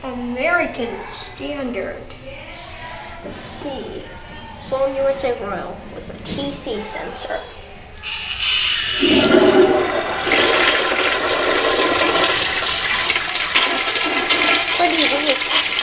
American standard. Let's see. Sloan Royal with a TC sensor. Pretty weak.